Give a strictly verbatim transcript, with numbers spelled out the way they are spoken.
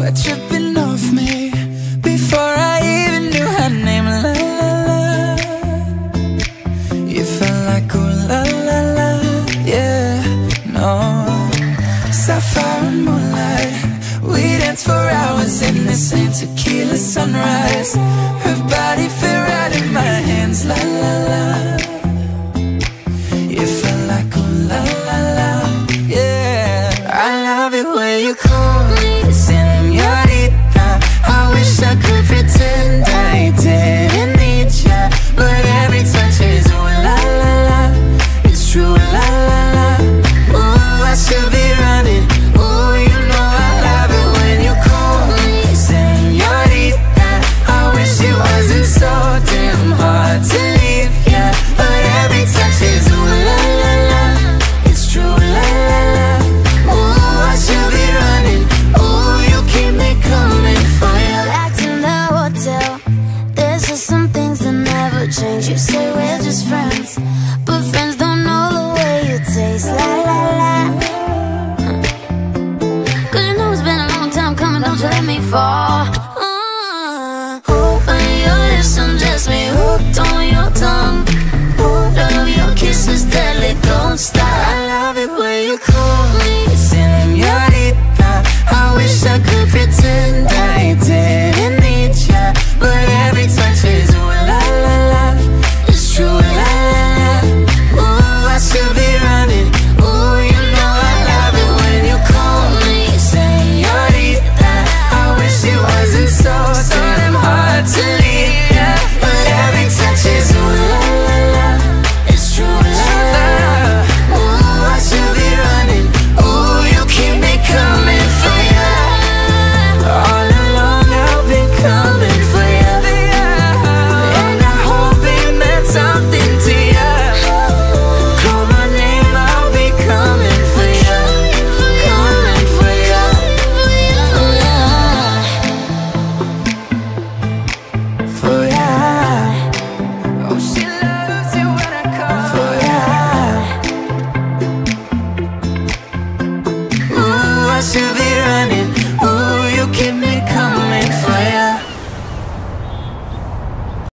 were dripping off me before I even knew her name. La la la, you felt like ooh la la la, yeah, no. Sapphire and moonlight, we danced for hours in the same tequila sunrise. Her body fit right in my hands, la la la. You felt like ooh la la la, yeah. I love it when you call me señorita. I wish I could pretend I didn't need ya, but every touch is ooh la la la. It's true, la la la. Ooh, I should be running. Ooh, you know I love it when you call me señorita. I wish it wasn't so damn hard to leave ya, but every touch is ooh la la la. It's true, la la la. Ooh, I should be running. Ooh, you keep me coming for ya. Back in the hotel, there's just some things that never change. You say we're just friends, but friends don't know the way you taste. La la la. Cause you know it's been a long time coming, don't you let me fall. uh, Open your lips and just me hooked on your tongue. Oh, love your kisses deadly, don't stop. I love it when you call me señorita. I wish I could pretend I didn't need ya, but every touch is ooh la la la. It's true, la la la. Ooh, I should be running. Ooh, you know I love it when you call me señorita. I wish it wasn't so, so damn hard to leave ya, but every touch is ooh la la la. It's true, la la la. Ooh, I should be running. Ooh, you keep me coming for ya. All along I've been coming for ya, and I hope it meant something to ya. Call my name, I'll be coming for ya, coming for ya. For ya. Oh, she loves it when I call for ya. Ooh, I should be running. Ooh, you keep me